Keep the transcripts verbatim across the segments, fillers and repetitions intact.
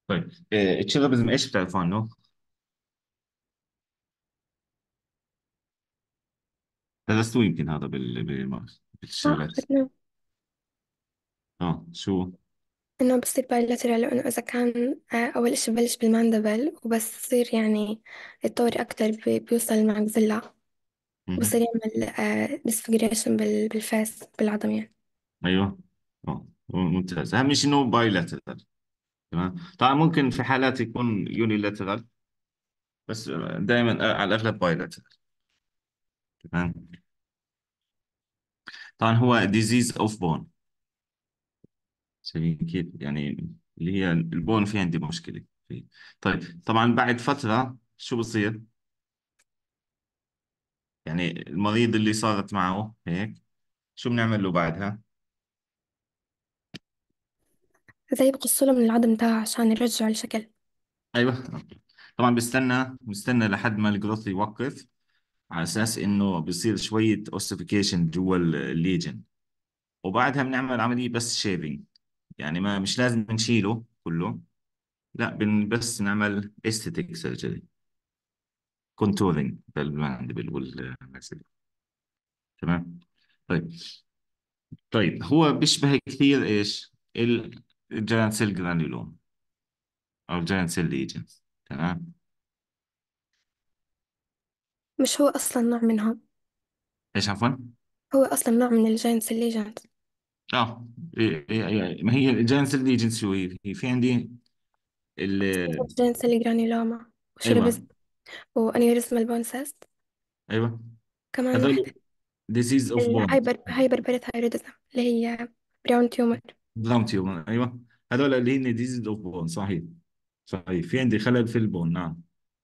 طيب إيه التشيرابيزم ايش بتعرفوا عنه؟ درستوه يمكن هذا بال بال- اه بالشغلات. أخذنا اه شو؟ إنه بصير بايلاترال، لأنه إذا كان آه، أول إشي ببلش بالماندبل وبس يصير يعني يتطور أكتر، بي- بيوصل الماكسيلا، مهم. وبصير يعمل ديسفيجريشن بالفيس بالعظم يعني. ايوه. اه ممتاز، اهم شيء انه بايلاترال. تمام، طبعا ممكن في حالات يكون يونيلاترال، بس دائما على الاغلب بايلاترال. تمام. طبعا هو ديزيز اوف بون، شايفين كيف يعني؟ اللي هي البون في عندي مشكله فيه. طيب طبعا بعد فتره شو بصير؟ يعني المريض اللي صارت معه هيك، شو بنعمل له بعدها؟ زي بقصله من العظم تاعه عشان يرجعه لشكل. ايوه. طبعا بستنى بستنى لحد ما الجروث يوقف، على اساس انه بصير شويه اوسيفيكيشن جوا الليجن، وبعدها بنعمل عمليه بس شيفنج. يعني ما مش لازم نشيله كله، لا بن بس نعمل استيتيك سيرجري، كونتورينج بالماندبل والماكسيلا. تمام. طيب. طيب هو بيشبه كثير ايش؟ الجيران سيل جرانيولوم او الجيران سيل ليجنز. تمام. مش هو أصلا نوع منهم؟ ايش عفوا؟ هو أصلا نوع من الجاينتس الليجند. اه إيه إيه إيه. ما هي الجيران سيل ليجنز شو هي؟ هي في عندي ال جاينتس الجرانيولوما وشيربز ايوه. وأنيوريزمال بونسست. ايوه كمان واحدة، هذول ديزيز اوف بون. الهايبر هايبر بارثايرودزم اللي هي براون تيومر. براون تيومر، ايوه. هذول اللي هن ديزيز اوف بون، صحيح. صحيح، في عندي خلل في البون، نعم.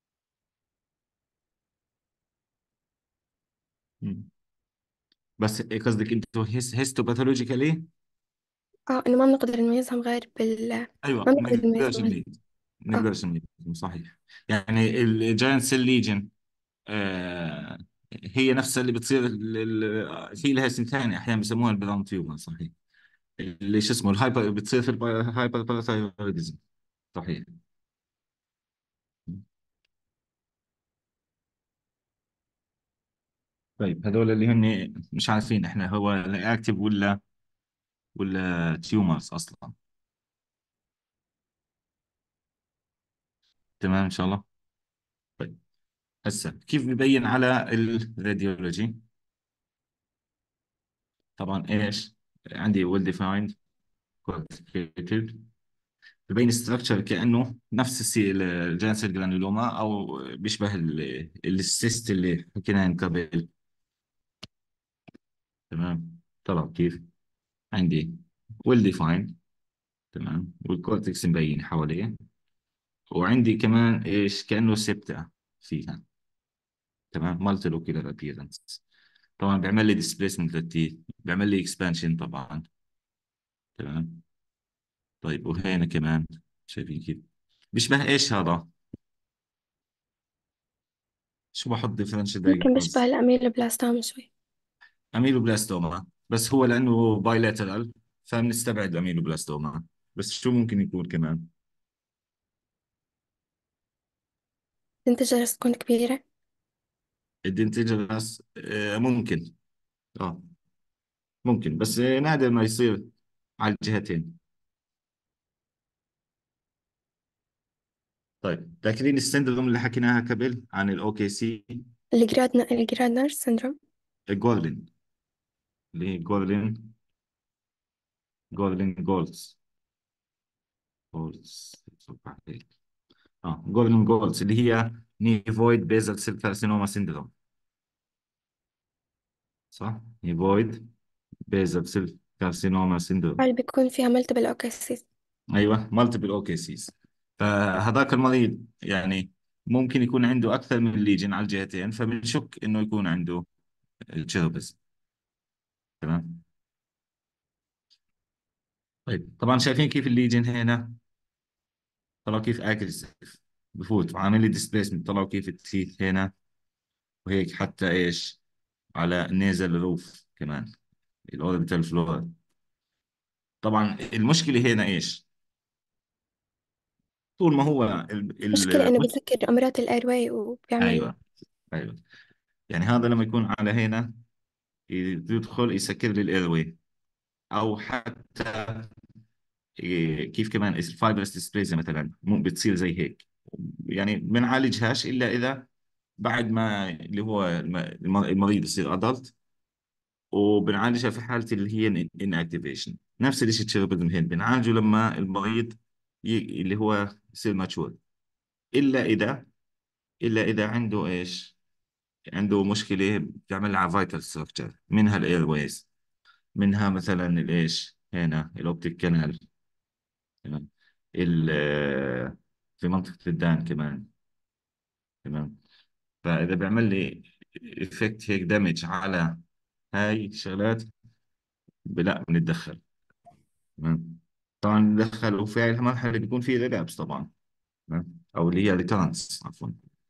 مم. بس إيه قصدك انتوا هيس هيستوباثولوجيكالي؟ اه، إنه ما بنقدر نميزهم غير بال ايوه ما ما بنقدر نقدرش نميزهم غير. نميز، ما اه. نقدرش نميز. صحيح. يعني الجاينت سيل ليجن آه هي نفسها اللي بتصير ال- ال- في لها اسم ثاني احيانا بيسموها البراون تيومر، صحيح. اللي شو اسمه الهايبر، بتصير في الهايبر باراثايرويدزم. صحيح. طيب هذول اللي هن مش عارفين احنا هو اكتف ولا ولا تيومرز اصلا. تمام ان شاء الله. طيب هسه كيف ببين على الراديولوجي؟ طبعا ايش عندي؟ ويل ديفايند، كوانتيتيف. ببين ستراكشر كانه نفس السي الجانسل جرانيولوما، او بيشبه ال- السيست اللي حكينا عن قبل. تمام. طلع كيف؟ عندي ويل ديفايند، تمام، والكورتكس مبين حواليه، وعندي كمان ايش كانه سبتة فيها. تمام، مالتي لوكيولار ابييرنس. طبعا بيعمل لي ديسبيسمنت للتيث، بيعمل لي اكسبانشن طبعا. تمام. طيب وهنا كمان شايفين كيف بيشبه ايش هذا؟ شو بحط ديفرنشال ممكن بشبه دايجنوز؟ الأميلوبلاستوما شوي. اميلوبلاستوما، بس هو لانه بايلاترال فبنستبعد الاميلوبلاستوما. بس شو ممكن يكون كمان؟ تنتج تكون كبيرة. الدنتجرس آه ممكن. اه ممكن، بس آه نادر ما يصير على الجهتين. طيب ذاكرين السندروم اللي حكيناها قبل عن الاو كي سي؟ الجرادنا الجرادنر سيندروم. جورلين، اللي هي جورلين جورلين جولز جولز أتوقع هيك. اه جورلين جولز اللي هي نيفويد بيزل سيل كارسينوما سيندروم. صح، نيفويد بيزل سيل كارسينوما سيندروم. هل بيكون فيها ملتبل أوكسيس؟ ايوه مالتيبل او كي سيز. فهذاك المريض يعني ممكن يكون عنده اكثر من ليجن على الجهتين، فبنشك انه يكون عنده التشربس. تمام. طيب طبعا شايفين كيف الليجن هنا طلعوا كيف اجريسيف، بفوت وعامل لي ديسبيسمنت. طلعوا كيف التيث هنا، وهيك حتى ايش على النيزل روف كمان، الاوربيتال فلور. طبعا المشكله هنا ايش؟ طول ما هو ال مشكلة ال إنه بسكر أمراض الأيرواي وبيعمل. ايوه، ايوه. يعني هذا لما يكون على هنا يدخل يسكر لي الايروي، او حتى إيه، كيف كمان الفايبرس ديسبليزيا مثلا مو بتصير زي هيك. يعني بنعالجهاش الا اذا بعد ما اللي هو الم- الم- المريض يصير ادلت، وبنعالجها في حالة اللي هي ان اكتيفيشن. نفس الشيء تشيربل هين بنعالجه لما المريض ي... اللي هو يصير ماتشور. الا اذا الا اذا عنده ايش، عنده مشكلة بتعمل على فايتال ستراكشر، منها الاير ويز، منها مثلا الايش هنا الاوبتيك كانال، تمام، ال آه، في منطقة الدان كمان، تمام. فإذا بيعمل لي إفكت هيك دامج على هاي الشغلات، لا بنتدخل، تمام. طبعا بنتدخل، وفي هاي المرحلة بيكون في ريلابس طبعا، تمام، أو اللي هي ريكرنس عفوا.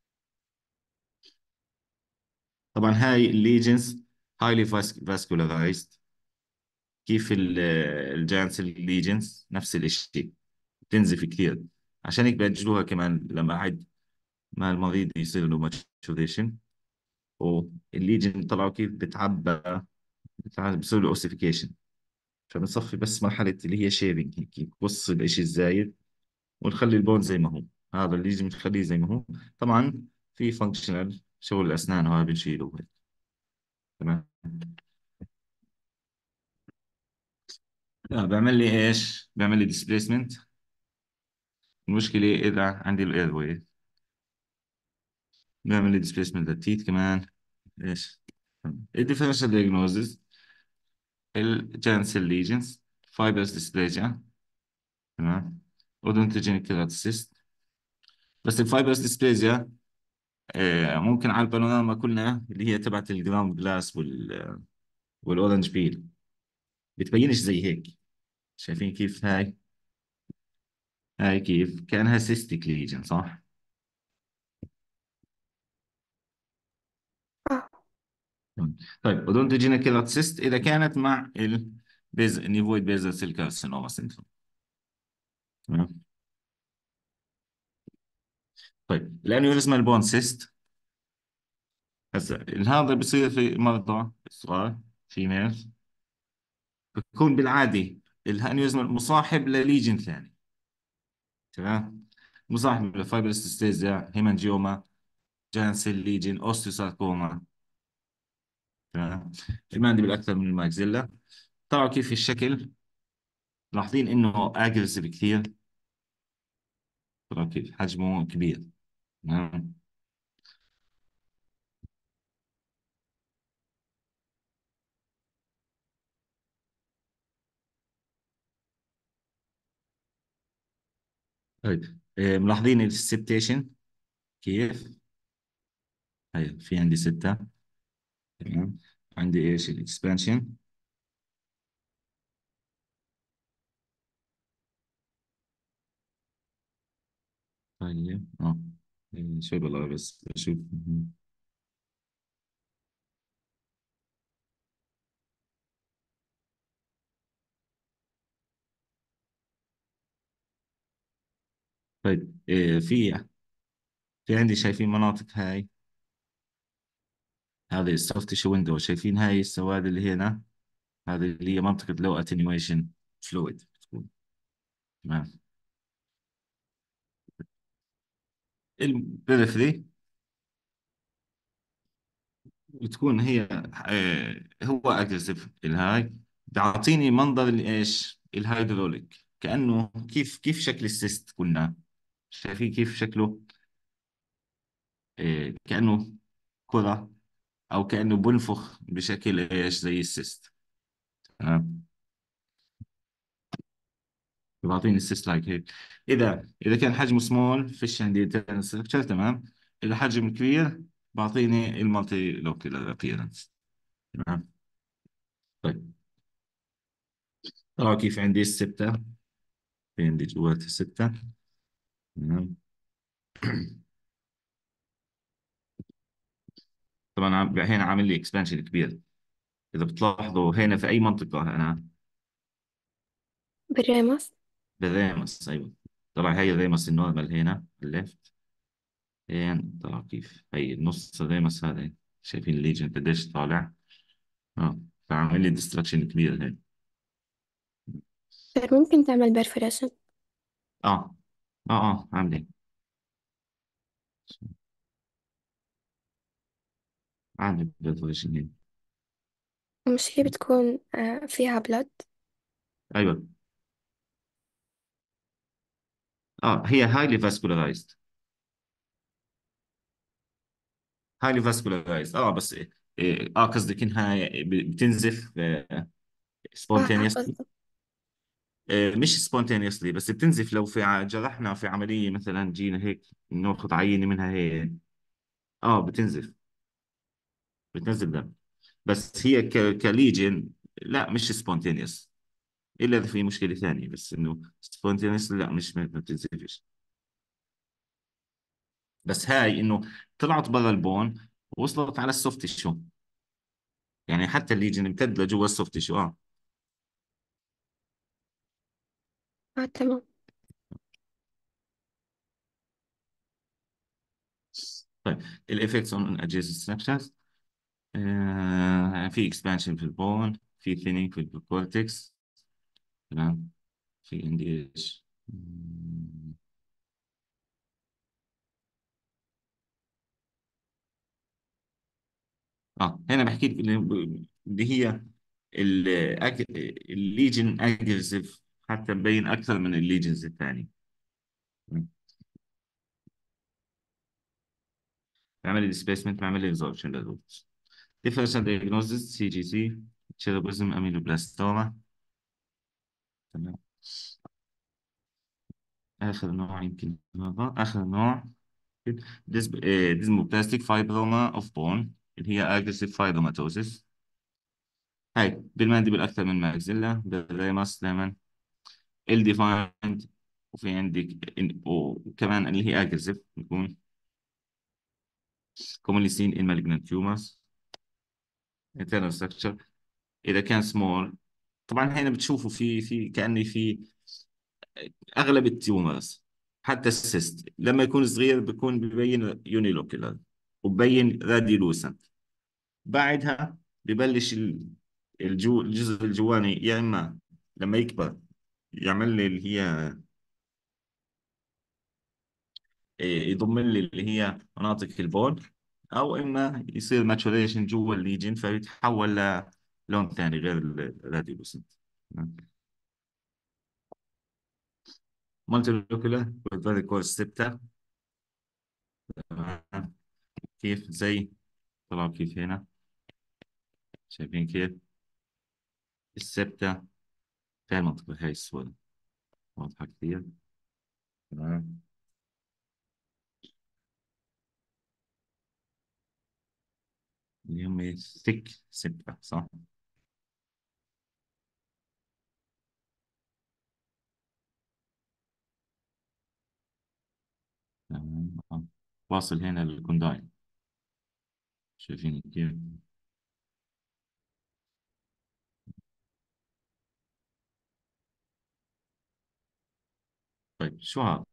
طبعا هاي الليجنز هايلي فاسكولارايزد، كيف الجانس الليجنز نفس الشيء، بتنزف كثير. عشان هيك بيأجلوها كمان لما عاد ما المريض يصير له ماتشوريشن، والليجن طلعوا كيف بتعبى، بتعبى بصير له اوسيفيكيشن. فبنصفي بس مرحلة اللي هي شيبنج، هيك بقص الإشي الزايد ونخلي البون زي ما هو. هذا الليجن بنخليه زي ما هو. طبعا في فانكشنال شغل الأسنان وهذا بنشيله هيك، تمام. آه بيعمل لي إيش؟ بيعمل لي ديسبيسمنت. المشكلة إذا عندي الاير واي بيعمل لي ديسبيسمنت للتيت كمان. إيش الديفرنشال دياجنوزز؟ الجانسل ليجنز، فايبرس ديسبليجيا، تمام، اودونتوجينيك كيراتوسيست. بس الفايبرس ديسبليجيا آه، ممكن على البانوراما كلنا اللي هي تبعت الجراوند جلاس وال والاورنج بيل بتبينش زي هيك. شايفين كيف هاي؟ هاي كيف كأنها سيستيك ليجن، صح؟ آه. مم. طيب اودونتوجينيك كيراتوسيست اذا كانت مع البيز نيفويد بيزل سيل كارسينوما سيندروم، تمام. طيب الانيوريزمال بون سيست، هسا هذا بصير في مرضى الصغار، فيميلز، بيكون بالعادة الانيوريزم مصاحب لليجن ثاني، تمام، مصاحب لفايبرستيزيا، هيمانجيوما، جانسل ليجن، اوستيوساركوما، تمام. المادة بالأكثر من الماكسيلا. طبعا كيف الشكل، لاحظين إنه أجريسيف كثير. طبعا كيف حجمه كبير، تمام. طيب إيه، ملاحظين السبتيشن كيف؟ هي في عندي ستة، تمام. عندي إيش الإكسبانشن. طيب اه إيه، شوي والله بس بشوف. طيب إيه، في في عندي شايفين مناطق هاي، هذه السوفت تيشو ويندو، شايفين هاي السواد اللي هنا، هذه اللي هي منطقة لو اتنيويشن فلويد تكون، تمام. البريفري بتكون هي آه، هو اجريسيف الهاي، بيعطيني منظر الايش الهيدروليك، كأنه كيف كيف شكل السيست قلنا، شايفين كيف شكله؟ آه، كأنه كرة، او كأنه بنفخ بشكل ايش زي السيست، تمام. بعطيني السيست لايك هيك. اذا اذا كان حجمه سمول فيش عندي ستراكشر، تمام. اذا حجم كبير بعطيني المالتي لوكيولار ابييرنس، تمام. طيب طبعا كيف عندي الستة، في عندي جوات الستة، تمام. طبعا عم- هنا عامل لي اكسبانشن كبير. اذا بتلاحظوا هنا في اي منطقة انا، بالراموس. بالرامس، ايوه. طبعا هي الريمس النورمال هنا الليفت. هين طلع كيف هي النص الريمس هذا، شايفين الليجن قديش طالع. اه، فعمل لي ديستراكشن كبير هين. طيب ممكن تعمل برفوريشن؟ اه اه اه عاملين، عامل بالفوريشن هين. مش هي بتكون آه، فيها بلد؟ ايوه. اه هي هايلي فاسكولارايزد. هايلي فاسكولارايزد اه بس إيه إيه، اه قصدك انها ب- بتنزف اه سبونتينيوسلي. قصدي. مش سبونتينيوسلي، بس بتنزف لو في ع- جرحنا في عملية مثلا، جينا هيك ناخذ عينة منها هي. اه بتنزف، بتنزل دم. بس هي ك... كليجن لا مش سبونتينيوس، الا اذا في مشكلة ثانية، بس انه سبونتينيوس لا، مش ما ما بتنزفش. بس هاي انه طلعت برا البون، وصلت على السوفت تيشو، يعني حتى الليجن امتد لجوا السوفت تيشو. اه اه تمام. طيب، الافكتس اون adjacent structures. آه في اكسبانشن في البون، في ثينينج في الكورتكس. تمام. في عندي ايش؟ مم، اه هنا بحكي لك اللي اللي هي ال- أج- الليجن اجريسيف، حتى مبين اكثر من الليجنز الثاني. بعمل الديسبيسمنت، بعمل الريزولوشن للروتس. ديفرنشال دايجنوزس سي جي سي، تشيروبيزم، اميلوبلاستوما. تمام. اخر نوع يمكن هذا اخر نوع. ديزموبلاستيك فايبروما اوف بون، اللي هي اجريسيف فايبروماتوزيس. هاي بالمانديبل اكثر من ماكسيلا، بالريمس دائما الديفايند. وفي عندك إن- وكمان اللي هي اجريسيف بيكون commonly seen in malignant tumors. internal structure اذا كان سمول، طبعا هنا بتشوفوا في في كأني في اغلب التيومرز، حتى السيست لما يكون صغير بيكون ببين يونيلوكيلر، وببين راديلوسنت. بعدها ببلش ال- الجو الجزء الجواني، يا اما لما يكبر يعمل لي اللي هي إيه، يضم لي اللي هي مناطق البول، او اما يصير ماتوريشن جوا الليجن فيتحول للون ثاني غير الراديولوسنت. مالتي لوكيولار فيريكوز سيبتا. كيف زي طلعوا كيف هنا، شايفين كيف السبتة في المنطقة هاي السوداء، واضحة كثير. تمام. اللي هم ثيك سبتة صح؟ تمام آه. واصل هنا للكونداين، شايفين كيف. طيب شو هذا؟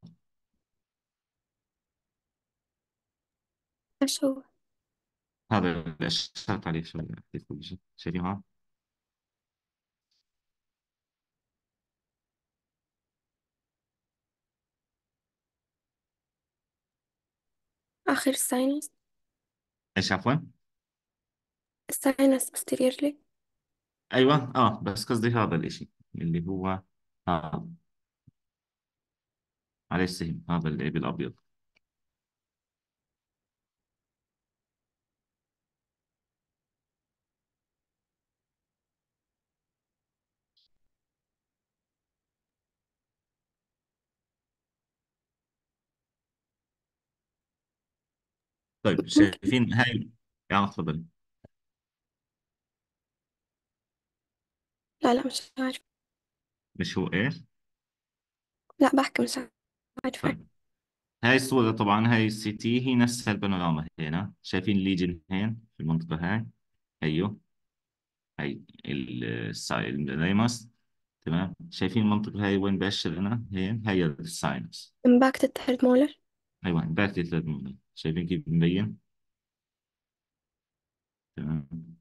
ايش هو؟ هذا اللي أشرت عليه شوي، أعطيك كل شيء، شايفين هذا؟ آخر الساينس. إيش عفوا؟ الساينس posteriorly. أيوة آه بس قصدي هذا الإشي اللي هو هذا عليه السهم، هذا اللي بالأبيض. طيب ممكن. شايفين هاي؟ يا تفضل. لا لا مش عارفة. مش هو إيش؟ لا بحكي مش عارفة. طيب هاي الصورة طبعا، هاي السي تي هي نفسها البانوراما هنا، شايفين الليجن هين في المنطقة هاي. أيوه، هاي السايل الريموس. تمام. شايفين المنطقة هاي وين بأشر لنا؟ هي هي الساينس. امباكت الثيرد مولر. أيوة باك ثلاث مولر، شايفين كيف مبين؟ تمام.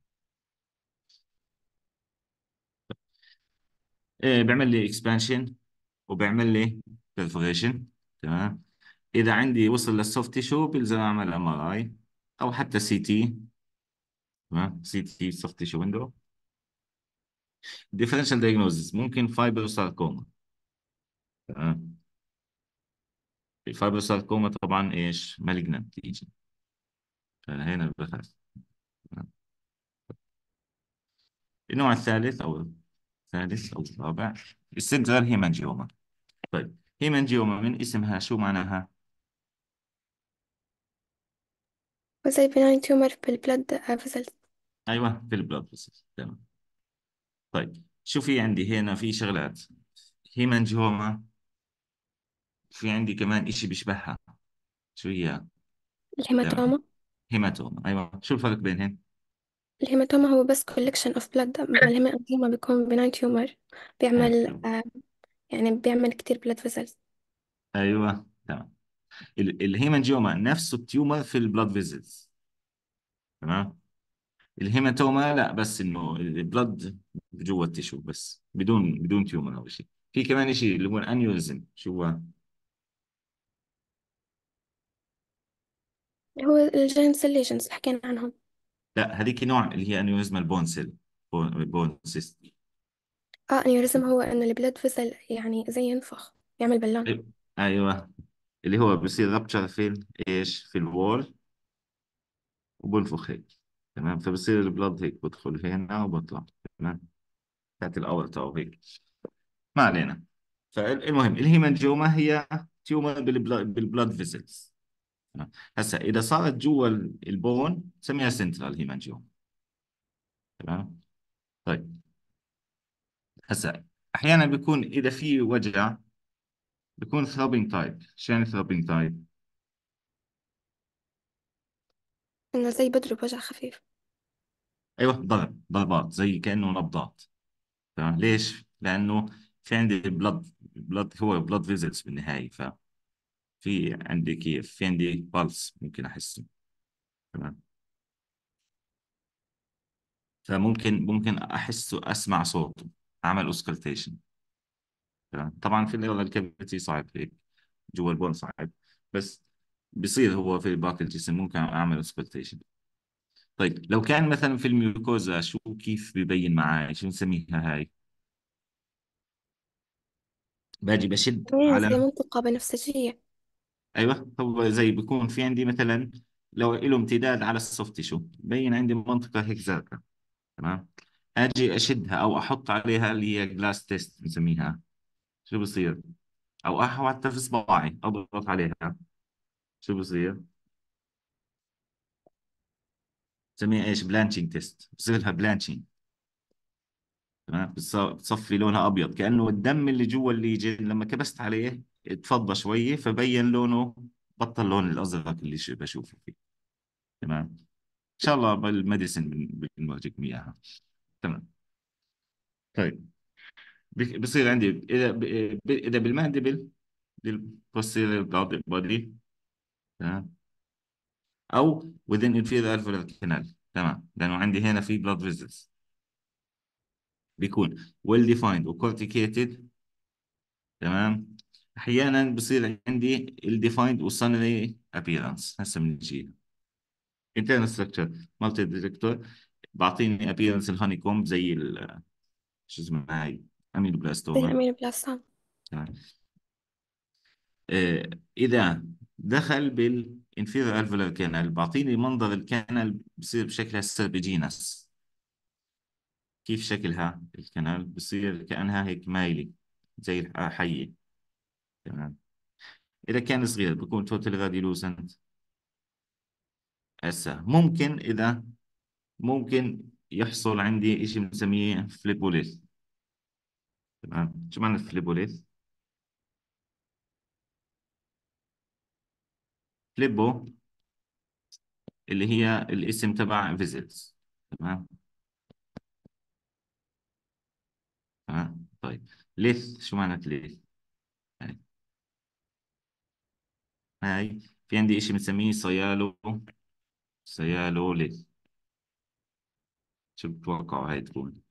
إيه بيعمل لي اكسبانشن وبيعمل لي perforation. تمام. إذا عندي وصل للسوفت تيشو بيلزم أعمل ام ار اي أو حتى سي تي. تمام، سي تي سوفت تيشو ويندو. ديفرنشال دايجنوزز ممكن فايبروساركوما. تمام. الفايبروساركوما طبعا ايش مالجنانت يجي، فهنا بخاف. تمام. النوع الثالث او الثالث او الرابع السنترال هيمانجيوما. طيب هيمانجيوما من اسمها شو معناها؟ وزي بناين تيومر بالبلد فيزلز. ايوه في البلاد فيسلز. تمام. طيب شو في عندي هنا في شغلات، هيمانجيوما في عندي كمان اشي بيشبهها. شو هي؟ تمام. الهيماتوما. هيماتوما، ايوه شو الفرق بينهم؟ الهيماتوما هو بس collection of blood، مع الهيمانجيوما بيكون benign tumor بيعمل حلو. آه يعني بيعمل كتير blood vessels. ايوه تمام. ال- الهيمانجيوما نفسه التيومر في البلاد فيزلز. تمام. الهيماتوما لا، بس انه البلد جوا التشو بس بدون بدون تيومر او شيء. في كمان شيء اللي هو الانيوريزم، شو هو؟ هو الجين cell lesions اللي حكينا عنهم. لا هذيك نوع اللي هي انيوريزم البون سيل، بون, بون سيست. اه انيوريزم هو انه البلاد فيسل يعني زي ينفخ، يعمل بلون. ايوه ايوه، اللي هو بصير رابتشر في ال- ايش في الوول وبنفخ هيك. تمام، فبصير البلد هيك بدخل هنا وبطلع. تمام، تحت الاورطه او هيك. ما علينا. فالمهم الهيمانجيوما هي تيومر بالبلد فيزلز. هسا اذا صارت جوا ال- البون سميها سنترال هيمانجيوما. تمام. طيب هسا احيانا بيكون اذا في وجع بيكون ثروبينج تايب. شو يعني ثروبينج تايب؟ انه زي بضرب وجع خفيف. ايوه ضرب، ضربات زي كانه نبضات. تمام. ليش؟ لانه في عندي البلد، البلد هو بلد فيزلز بالنهايه، ففي عندي كيف في عندي بالس ممكن احسه. تمام. فممكن ممكن احسه، اسمع صوته، اعمل اوسكلتيشن. تمام. طبعا في الاول الكافيتي صعب هيك، جوا البون صعب، بس بصير هو في باقي الجسم ممكن اعمل اوسكلتيشن. طيب لو كان مثلا في الميوكوزا شو كيف ببين معي؟ شو نسميها هاي؟ باجي بشد يعني على. زي منطقة بنفسجية. ايوه هو زي بيكون في عندي مثلا لو له امتداد على السوفت تيشو ببين عندي منطقة هيك زرقاء. تمام. اجي اشدها او احط عليها اللي هي جلاس تيست نسميها. شو بصير؟ او احو حتى في صباعي اضغط عليها. شو بصير؟ نسميها ايش؟ بلانشينج تيست. بصير لها بلانشينج. تمام. بتص- بتصفي لونها ابيض كانه الدم اللي جوا الليجن لما كبست عليه اتفضى شويه فبين لونه، بطل لون الازرق اللي ش- بشوفه فيه. تمام. ان شاء الله بالميديسن بن- بنورجيكم اياها. تمام. طيب بك- بصير عندي اذا ب- ب- اذا بالماندبل للبوستيريور بودي. تمام. او within inferior alveolar canal. تمام، لانه عندي هنا في blood vessels بيكون well defined وcorticated. تمام. احيانا بصير عندي الديفايند والسونري ابييرنس. هسه بنجي internal structure مالتي ديتكتور بعطيني ابييرنس الهوني كومب زي ال- شو اسمها هاي، زي اميلوبلاستوما. الأمينو بلاستان. تمام. آه، اذا دخل بالانفيريور الفولار كانال بعطيني منظر الكانال بصير بشكلها السيربيجينس. كيف شكلها الكانال؟ بصير كأنها هيك مايلة زي الحية. تمام. إذا كان صغير بكون توتال راديلوسنت. هسه ممكن إذا ممكن يحصل عندي إشي بنسميه فليبوليس. تمام. شو معنى فليبوليس؟ فليبو اللي هي الاسم تبع فيزيتس. تمام. تمام. طيب ليث، شو معنى ليث؟ هاي هاي في عندي إشي بنسميه سيالو، سيالو ليث. شو بتوقعوا هاي تكون؟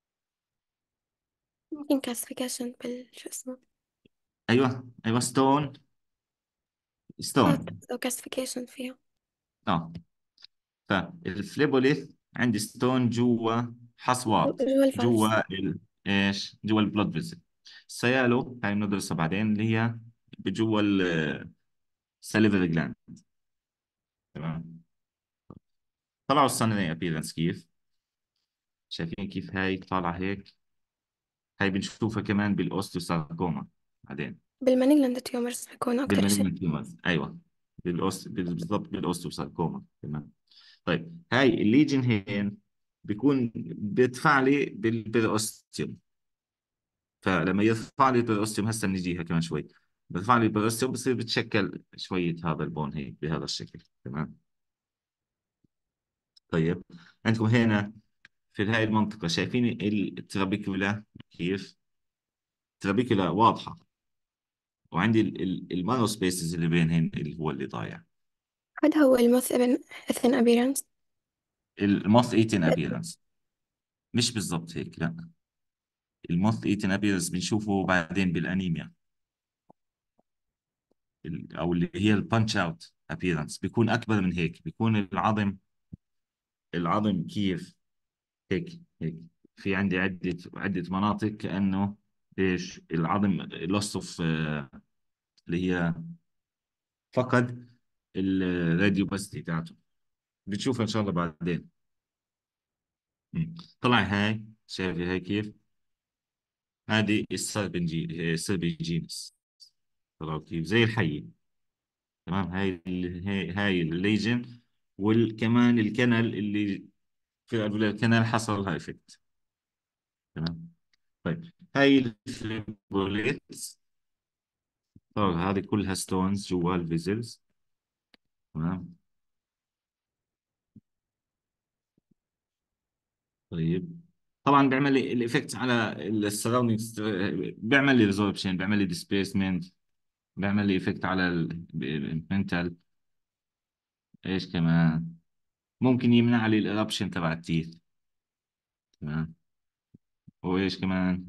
ممكن كلاسيفيكيشن بال شو اسمه. أيوه أيوه، ستون، اه، ستون. أو كلاسيفيكيشن فيها. اه. فالفليبوليث عندي ستون جوا حصوات، جوا الفالفز. جوا ال... ايش، جوا البلود فيزل. السيالو هاي بندرسها بعدين، اللي هي جوا السليفري جلاند. تمام. طلعوا السنة ابيرنس كيف، شايفين كيف هاي طالعة هيك؟ هاي بنشوفها كمان بالاوستيوساركوما بعدين، بالمانيجلاند تيومرز بيكون أكتر إشي. بالمالجنت تيومرز. ايوه، بالأوست... بالضبط بالاوستيوساركوما. تمام. طيب هاي الليجن هين بيكون بيدفع لي بالبيروستيوم. فلما يرفع لي البروستيوم، هسه بنجيها كمان شوي، بيرفع لي البروستيوم بصير بتشكل شوية هذا البون هيك بهذا الشكل. تمام. طيب عندكم هنا في هاي المنطقة شايفين الترابيكولا كيف؟ الترابيكولا واضحة، وعندي المانو سبيسز اللي بينهن اللي هو اللي ضايع. هذا هو الموث ابن اثن أبيرنس. الموث ايتين ابيرنس، مش بالضبط هيك، لا. الموث ايتين ابيرنس بنشوفه بعدين بالانيميا، ال- او اللي هي البانش اوت ابيرنس، بيكون اكبر من هيك، بيكون العظم، العظم كيف، هيك هيك. في عندي عدة عدة مناطق كأنه ايش العظم loss of آه، اللي هي فقد الراديو باستي تاعته. بتشوفها ان شاء الله بعدين. مم. طلع هاي، شايف هاي كيف؟ هذه السربنجي السربيجينس، طلعوا كيف زي الحية. تمام. هاي ال- هاي هاي الليجن، وكمان الكنل اللي في الكنل حصل هاي افكت. تمام. طيب هاي الفليبوليتس، طبعا هذه كلها ستونز جوا الفيزلز. تمام. طيب طبعا بيعمل لي الايفكت على السراوندينج، بيعمل لي ريزوربشن، بيعمل لي ديسبيسمنت، بيعمل لي ايفكت على المنتال. ايش كمان؟ ممكن يمنع لي الاربشن تبع التيث. تمام. وايش كمان؟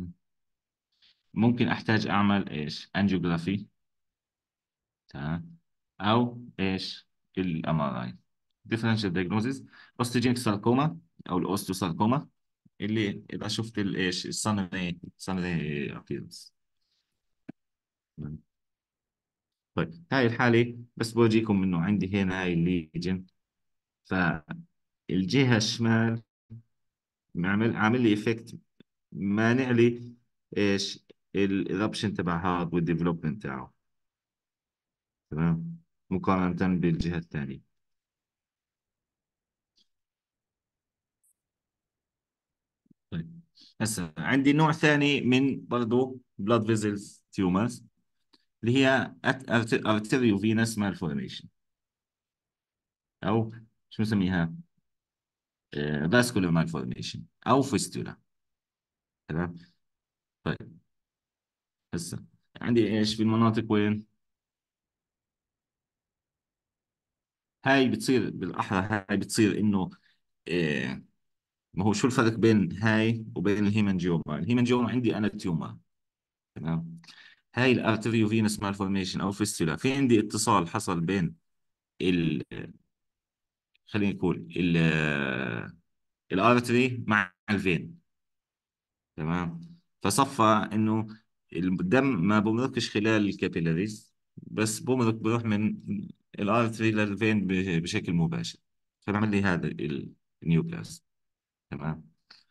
ممكن احتاج اعمل ايش انجيوغرافي. تمام. او ايش الام ار اي، ديفرنشال دايجنوزيس، اوستيجينيك ساركوما او الاوستوساركوما، اللي اذا شفت الايش السنري سنري ابيرنس. طيب هاي الحالة بس بورجيكم انه عندي هنا هاي الليجن، فالجهة الشمال عامل عامل لي افكت، مانع لي ايش الربشن تبع هذا والديفلوبمنت تاعه. تمام. مقارنة بالجهة الثانية. طيب هسه عندي نوع ثاني من برضو blood vessels tumors، اللي هي arterial venous malformation، او شو نسميها، آه، vascular malformation او fistula. تمام. طيب هسه عندي ايش في المناطق وين هاي بتصير بالاحرى، هاي بتصير انه آه، ما هو شو الفرق بين هاي وبين الهيمانجيوما؟ الهيمانجيوما عندي انا تيومر. تمام. هاي الارتريو فينس مالفورميشن او فيستولا، في عندي اتصال حصل بين ال، خلينا نقول ال الارتري مع الفين. تمام. فصفى انه الدم ما بمرقش خلال الكابيلاريز، بس بمرق بروح من الارتري للفين ب- بشكل مباشر، فبعمل لي هذا النيوبلاست. تمام.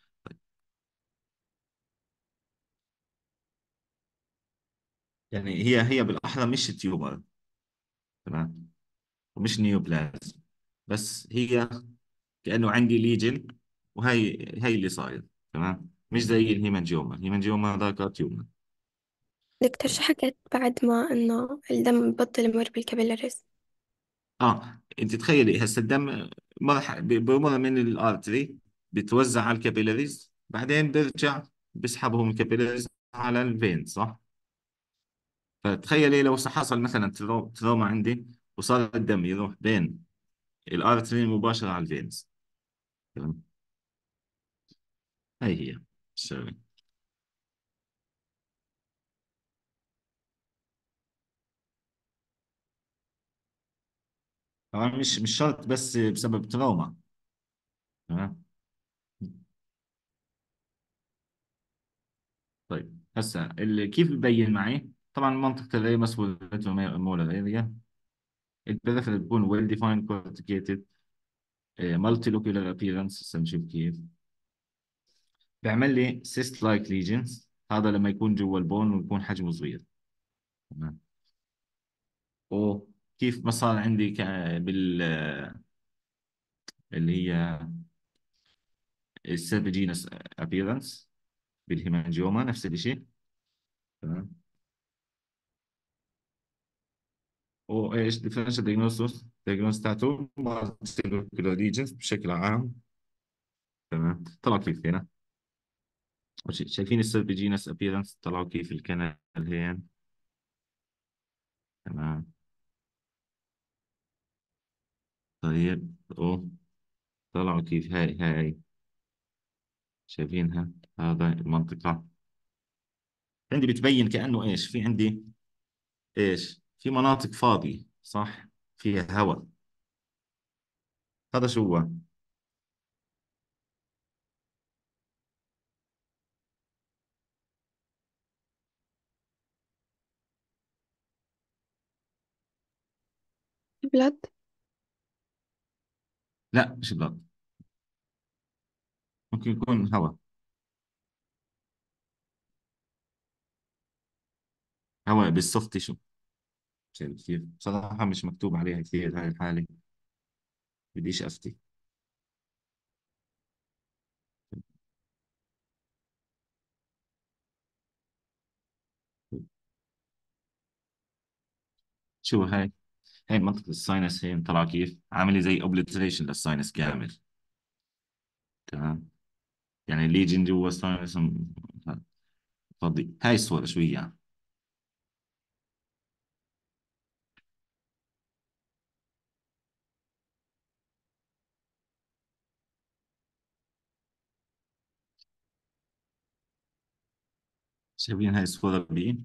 يعني هي هي بالاحرى مش تيومر. تمام. ومش نيوبلازم، بس هي كأنه عندي ليجن، وهي هي اللي صاير. تمام. مش زي الهيمانجيوما، الهيمانجيوما ذاك تيومر. دكتور، شو حكيت بعد ما إنه الدم ببطل يمر بالكابيلاريز؟ اه انت تخيلي هسه الدم مرح ب- بمر من الارتري، بتوزع على الكابيلاريز، بعدين بيرجع بيسحبهم الكابيلاريز على الفين، صح؟ فتخيلي لو حصل مثلا ترو- تروما عندي، وصار الدم يروح بين الارتري مباشرة على الفينز. تمام. هي هي الشغلة. طبعا مش مش شرط بس بسبب تروما. تمام. طيب هسا اللي كيف ببين معي؟ طبعا منطقة الريمس والمولر اريا، البريفرال بتكون ويل ديفايند كورتيكيتد، مالتي لوكيولار ابييرنس. هسا نشوف كيف بيعمل لي سيست لايك ليجنز، هذا لما يكون جوا البون ويكون حجمه صغير. تمام. وكيف ما صار عندي ك- بال اللي هي السيرفيجينس ابييرنس بالهيمانجيوما، نفس الشيء. تمام. وايش ديفرنشال ديagnosis ديagnosis تاعته مالتي ليجنز بشكل عام. تمام. طلع كيف هنا؟ أول شيء شايفين السيرفيجينس ابييرنس طلعوا كيف الكنال هين. تمام. طيب. أوه. طلعوا كيف هاي هاي شايفينها؟ هذا المنطقة عندي بتبين كأنه إيش في عندي، إيش في مناطق فاضية، صح؟ فيها هواء. هذا شو هو؟ بلد. لا مش بلاد، ممكن يكون هواء. هواء بالسوفت تيشو. شايف كيف؟ بصراحة مش مكتوب عليها كثير هاي الحالة، بديش أفتي. شو هاي؟ هاي منطقة الساينس، هي طلع كيف عامل زي اوبليتريشن للساينس كامل. تمام. يعني ليجن جوا الساينس م- فاضي. هاي الصورة شو هي يعني؟ شايفين هاي الصورة بي؟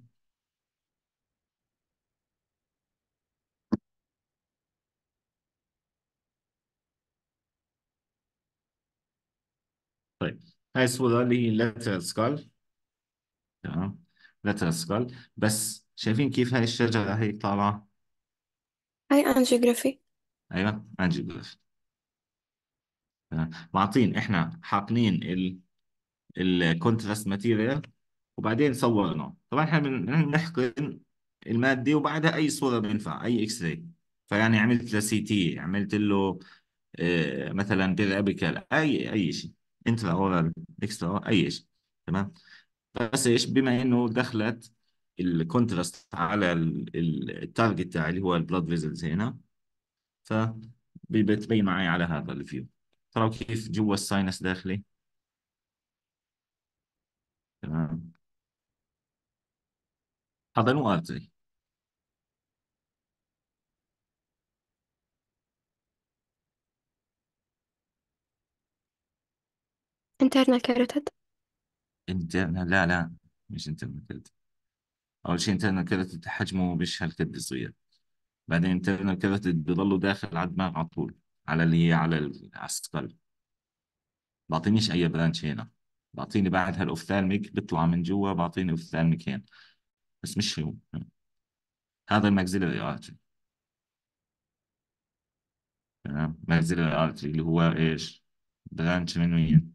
طيب هاي الصورة اللي هي lateral skull. تمام. lateral skull. بس شايفين كيف هاي الشجرة هي طالعة؟ هاي أنجيوغرافي. ايوه انجيوغراف. تمام. معطين احنا حاقنين الكونتراست ماتيريال، وبعدين صورناه. طبعا احنا بنحقن المادة وبعدها اي صورة بينفع، اي اكس راي. فيعني عملت له سي تي، عملت له آه، مثلا بيرابيكال، اي اي شيء، انترا اورال، اكسترا، اي شيء. تمام. بس ايش، بما انه دخلت الكونتراست على ال- ال- التارجت تاعي اللي هو البلاد فيزلز هنا، فبتبين معي على هذا الفيو. ترى كيف جوا الساينس داخلي. تمام. هذا مو ارتري. internal carotid. انترنال، لا لا، مش انترنال كريتين. اول شيء انترنال كريتين حجمه مش هالقد صغير. بعدين انترنال كريتين بضله داخل على الدماغ على طول، على اللي هي على ال- على السكال. بعطينيش اي برانش هنا، بعطيني بعدها الاوفثالميك بيطلع من جوا، بعطيني اوفثالميك هنا، بس مش هو. هذا الماكسيلري ارتري. تمام. ماكسيلري ارتري اللي هو ايش؟ برانش من وين؟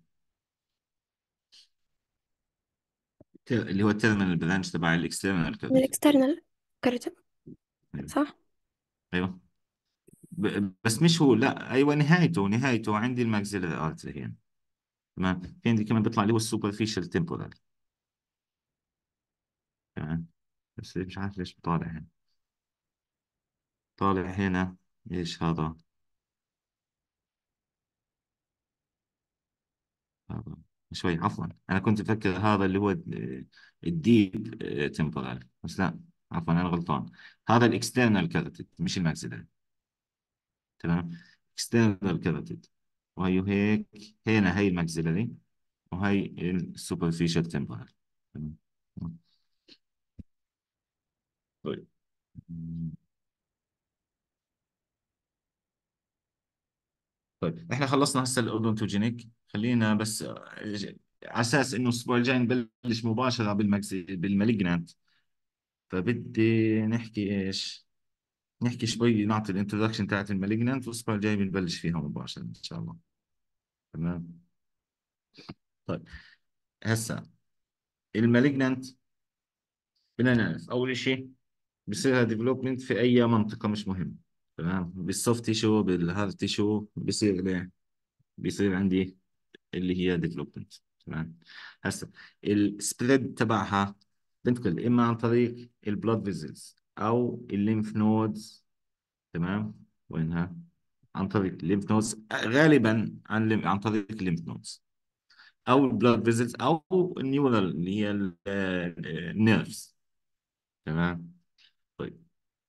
تر- اللي هو التيرمينال برانش تبع الاكسترنال من كريتين. الإكسترنال كاريتيد. ايوه. صح. ايوه. ب- بس مش هو، لا ايوه نهايته، نهايته عندي الماكسيلري ارتري هنا. تمام. في عندي كمان بيطلع اللي هو السوبرفيشال تمبورال. تمام. بس مش عارف ليش طالع هنا. طالع هنا. ايش هذا؟ هذا شوي عفوا، أنا كنت أفكر هذا اللي هو الديب تمبرال، بس لا، عفوا أنا غلطان. هذا الاكسترنال كارتد مش الماكسيلاري. تمام. اكسترنال كارتد، وهي هيك. هنا هي الماكسيلاري، وهي السوبرفيشال تمبرال. تمام. طيب. طيب احنا خلصنا هسه الاودونتوجينيك، خلينا بس آه، على اساس انه الاسبوع الجاي نبلش مباشره بالماكسي بالمالجنانت. فبدي نحكي ايش، نحكي شوي، نعطي الانترودكشن تاعت المالجنانت، والاسبوع الجاي بنبلش فيها مباشره ان شاء الله. تمام. طيب هسه المالجنانت، بدنا نعرف اول شيء بصير ديفلوبمنت في اي منطقه مش مهم. تمام. بالسوفت تيشو بالهارد تيشو بصير ليه، بيصير عندي اللي هي ديفلوبمنت. تمام. هسه السبريد تبعها بنتقل اما عن طريق البلاد فيزلز او الليمف نودز. تمام. وينها؟ عن طريق الليمف نودز غالبا، عن لم- عن طريق الليمف نودز او البلاد فيزلز او النيورال اللي هي النيرفز. تمام. طيب.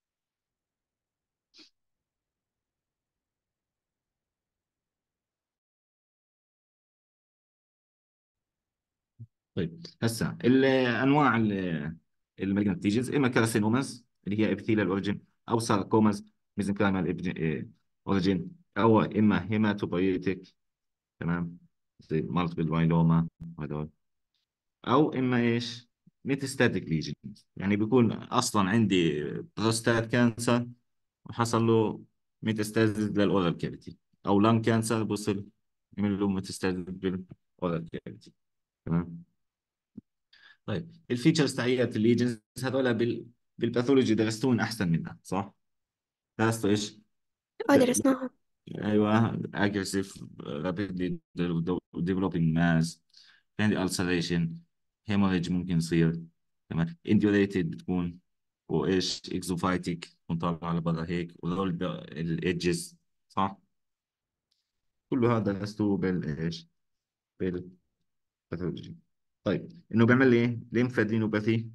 طيب هسه الانواع المالجنت تيجنز اما كارسينوماز اللي هي ابيثيليال اوريجين، او ساركوماز ميزنكايمال اوريجين، او اما هيماتوبايتيك. تمام. زي مالتيبل بايلوما وهذول. او اما ايش، ميتاستاتيك ليجنز، يعني بيكون اصلا عندي بروستات كانسر وحصل له ميتاستازيس للاورال كافيتي، او لان كانسر بوصل يعمل له ميتاستازيس بالاورال كافيتي. تمام. طيب الفيتشرز تاعية الليجنز هذول بال بالباثولوجي درستون احسن منها صح؟ درستوا ايش؟ أقدر د- أسمعهم. ايوه aggressive rapidly developing mass، في عندي ulceration، hemorrhage ممكن يصير. تمام. indurated بتكون، وايش exophytic بتكون طالعه على برا هيك، وهول الايدجز صح؟ كله هذا درستوه بالايش؟ بالباثولوجي. طيب انه بيعمل لي ايه؟ ليمفادينوباثي.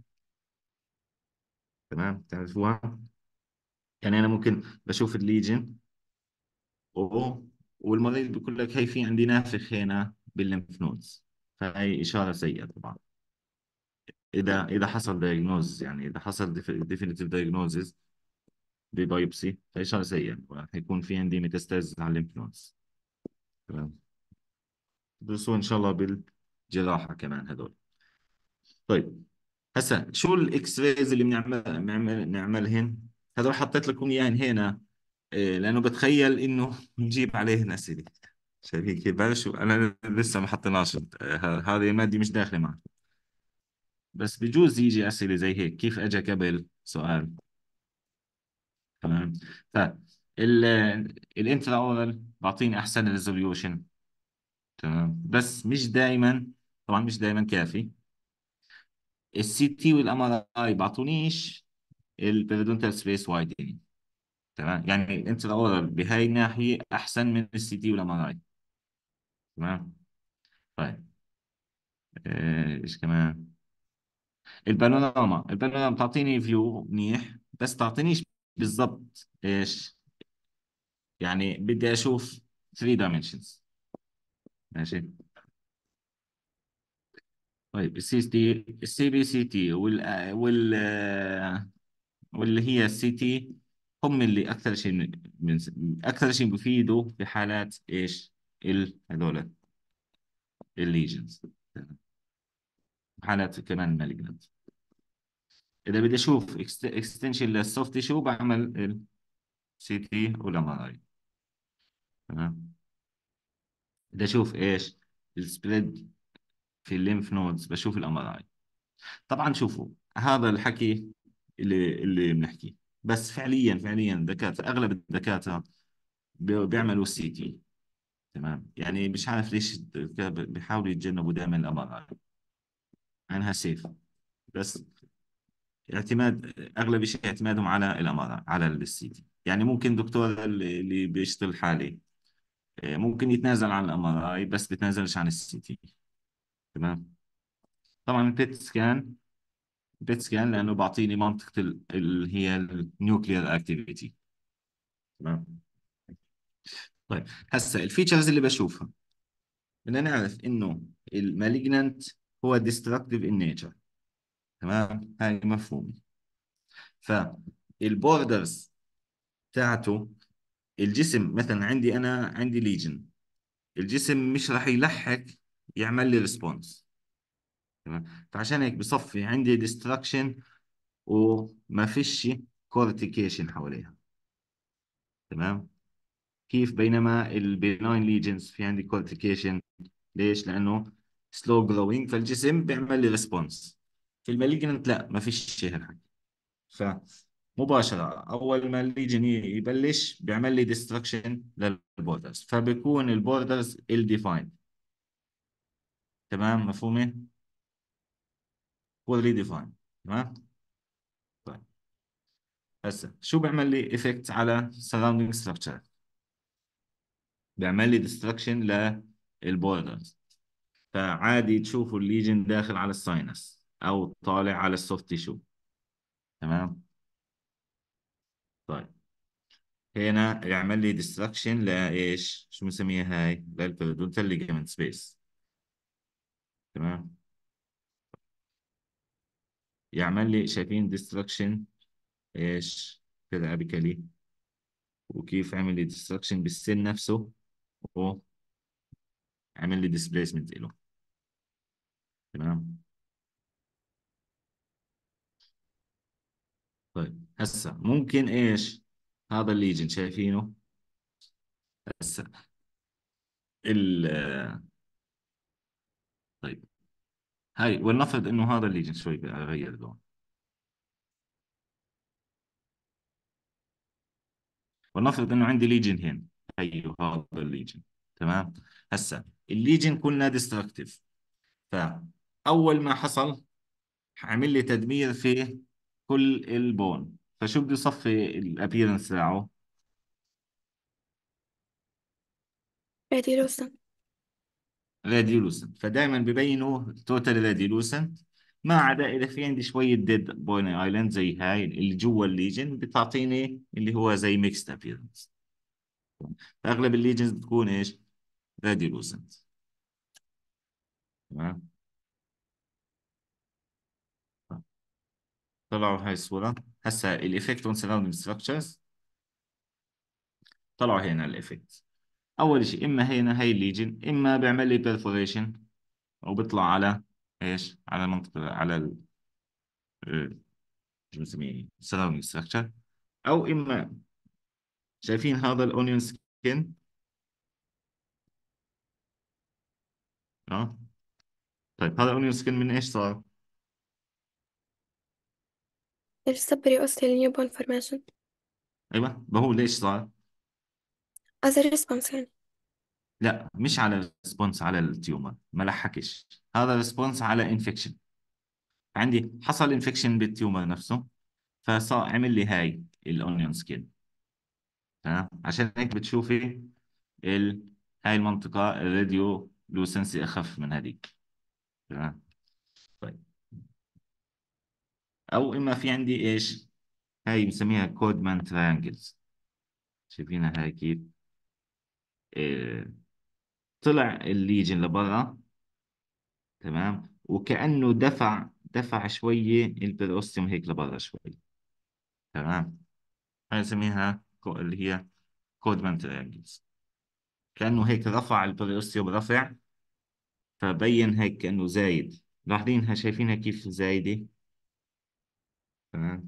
تمام تعرفوها؟ يعني انا ممكن بشوف الليجن و... والمريض بيقول لك هي في عندي نافخ هنا بالليمف نودز، فهي اشاره سيئه طبعا. اذا اذا حصل دايجنوز، يعني اذا حصل ديفينيتيف دايجنوزز ببايوبسي، فهي اشاره سيئه، حيكون في عندي ميتاستاز على الليمف نودز. تمام. بس ان شاء الله بالجراحه كمان هذول. طيب هسا شو الاكس رايز اللي بنعمل نعمل نعملهن؟ هذول حطيت لكم اياهن هنا إيه، لانه بتخيل انه نجيب عليهن اسئله. شايفين كيف بلشوا؟ انا لسه ما حطيناش آه، هذه الماده مش داخله معه، بس بجوز يجي اسئله زي هيك كيف اجى قبل سؤال. تمام. ف ال الانترا اورال بعطيني احسن ريزوليوشن. تمام. بس مش دائما، طبعا مش دائما كافي. السي تي والام ار اي بعطونيش البيريدونتال سبيس وايدنج. تمام. يعني الانترا اورال بهاي الناحيه احسن من السي تي والام ار اي. تمام. طيب آه، ايش كمان؟ البانوراما، البانوراما بتعطيني فيو منيح، بس تعطينيش بالضبط ايش، يعني بدي اشوف ثري دايمنشنز. ماشي. طيب السي اس تي، السي بي سي تي وال وال واللي هي السي تي، هم اللي اكثر شيء من من- اكثر شيء بفيدوا في حالات ايش، ال هذول الليجنز، حالات كمان المالجنت. اذا بدي اشوف اكستنشن للسوفت تيشو بعمل السي تي والام ار اي. تمام. بدي اشوف ايش، السبريد في الليمف نودز بشوف الام ار اي. طبعا شوفوا هذا الحكي اللي اللي بنحكيه، بس فعليا فعليا الدكاتره اغلب الدكاتره بي- بيعملوا السي تي. تمام. يعني مش عارف ليش الدكاترة بيحاولوا يتجنبوا دائما الام ار اي، عنها سيف. بس اعتماد اغلب شيء اعتمادهم على الام ار على السي تي. يعني ممكن دكتور اللي اللي بيشتغل حالي آه، ممكن يتنازل عن الام ار اي بس بيتنازلش عن السي تي. تمام. طبعا البيت سكان، البيت سكان لانه بعطيني منطقه ال- اللي هي النيوكليير اكتيفيتي. تمام. طيب هسا الفيتشرز اللي بشوفها، بدنا نعرف انه المالجنانت هو ديستركتيف ان نيتشر. تمام، هاي مفهومه. فالبوردرز تاعته، الجسم مثلا عندي انا عندي ليجن، الجسم مش راح يلحق يعمل لي ريسبونس. تمام. فعشان هيك بصفي عندي ديستراكشن وما فيش كورتيكيشن حواليها. تمام. كيف بينما البيناين ليجنز في عندي كورتيكيشن؟ ليش؟ لانه سلو جروينج فالجسم بيعمل لي ريسبونس. في المالجنت لا، ما فيش شيء هالحكي. فمباشرة أول ما الليجن يبلش بيعمل لي ديستركشن للبوردرز، فبيكون البوردرز ill defined. تمام، مفهومة؟ poorly defined. تمام. طيب هسه شو بيعمل لي effect على surrounding structure؟ بيعمل لي destruction للبوردرز. فعادي تشوفوا الليجن داخل على الساينس أو طالع على السوفت تيشو. تمام. طيب هنا يعمل لي ديستراكشن لايش؟ شو بنسميها هاي؟ للبريدونتال ليجمنت سبيس. تمام. يعمل لي، شايفين ديستراكشن ايش كده ابيكالي، وكيف عمل لي ديستراكشن بالسن نفسه، وعمل لي ديسبيسمنت له. تمام. طيب هسه ممكن ايش، هذا الليجن شايفينه هسه ال طيب هاي، ولنفرض انه هذا الليجن، شوي بغير لون، ولنفرض انه عندي ليجن هنا، هي هذا الليجن. تمام. هسا الليجن كلنا ديستركتيف، فاول ما حصل عمل لي تدمير في كل البون، فشو بده يصفي الابيرنس تاعه؟ راديولوسن. راديولوسنت. فدائما ببينوا توتال راديولوسنت، ما عدا اذا في عندي شويه ديد بوني ايلاند زي هاي اللي جوا الليجن بتعطيني اللي هو زي ميكست ابيرنس. فاغلب الليجنز بتكون ايش؟ راديولوسنت. تمام. طلعوا هاي الصوره. هسا الايفكت اون سراوندينج ستراكشرز، طلعوا هنا الايفكت. اول شيء اما هنا هاي الليجن، اما بيعمل لي بيرفوريشن او بيطلع على ايش؟ على المنطقه، على ال آه، شو بنسميه سراوندينج ستراكشر. او اما، شايفين هذا الاونيون سكين؟ اه. طيب هذا الاونيون سكين من ايش صار؟ السبري أوستيال نيوبون فورميشن. ايوه، ما هو ليش صار؟ as a response يعني. لا مش على ريسبونس على التيومر، ما لحقش، هذا ريسبونس على انفكشن. عندي حصل انفكشن بالتيومر نفسه، فصار عمل لي هاي الاونيون سكين. تمام. عشان هيك بتشوفي ال... هاي المنطقة الراديو لوسنسي أخف من هذيك. تمام. طيب أو إما في عندي إيش، هاي بنسميها كودمان تريانجلز. شايفينها هاي كيف؟ إيه... طلع الليجن لبرا. تمام. وكأنه دفع دفع شوية البروستيوم هيك لبرا شوي. تمام. هاي نسميها كو... اللي هي كودمان تريانجلز. كأنه هيك رفع البروستيوم، رفع، فبين هيك كأنه زايد. لاحظينها؟ شايفينها كيف زايدة؟ تمام.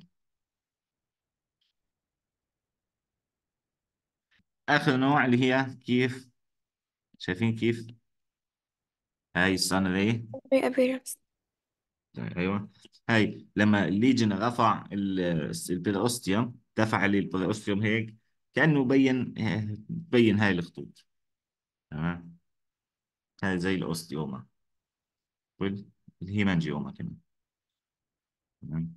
آخر نوع اللي هي كيف، شايفين كيف؟ هاي السان راي. reappearance. ايوه. هاي لما الليجن رفع ال- البيرأوستيوم، دفع لي البيرأوستيوم هيك، كأنه بين، بين هاي الخطوط. تمام. هاي زي الأوستيوما والهيمانجيوما كمان. تمام.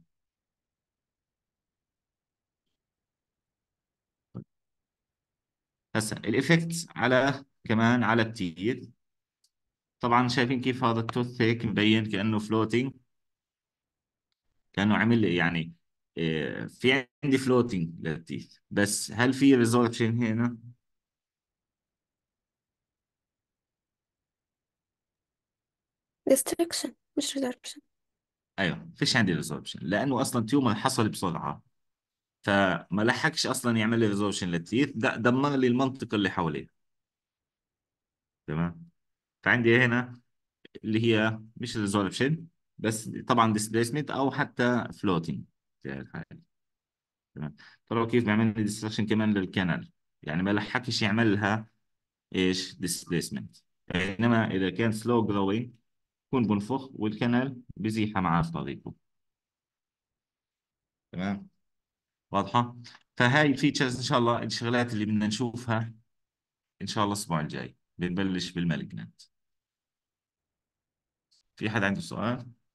هسا الإفكتس على كمان على التير. طبعا شايفين كيف هذا التوث هيك مبين كأنه فلوتينج، كأنه عامل يعني آه، في عندي فلوتينج للتيث، بس هل في ريزوربشن هنا؟ destruction مش resorption. ايوه فيش عندي ريزوربشن، لانه اصلا تيومر حصل بسرعه، فما لحقش اصلا يعمل لي ريزوربشن للتيث، ده دمر لي المنطقه اللي حواليه. تمام. فعندي هنا اللي هي مش ريزوربشن، بس طبعا ديسبيسمنت او حتى فلوتينج في الحالة. تمام. طلعوا كيف بيعمل لي ديستراكشن كمان للكانال، يعني ما لحقش يعملها ايش ديسبيسمنت. انما اذا كان سلو جروينج يكون بنفخ والكانال بزيحها معاه في طريقه. تمام. واضحة. فهاي الفيتشرز إن شاء الله الشغلات اللي بدنا نشوفها إن شاء الله الأسبوع الجاي بنبلش بالمالجنانت. في حد عنده سؤال؟